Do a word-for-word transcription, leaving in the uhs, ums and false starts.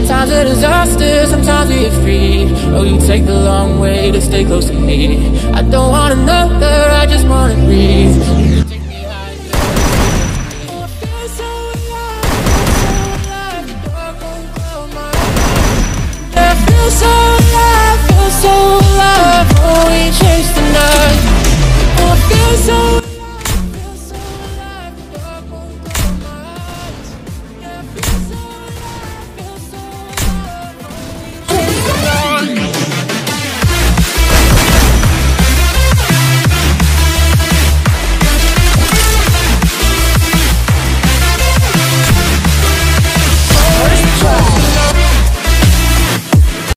Sometimes a disaster, sometimes we are free. Oh, you take the long way to stay close to me. I don't want another, I just wanna breathe.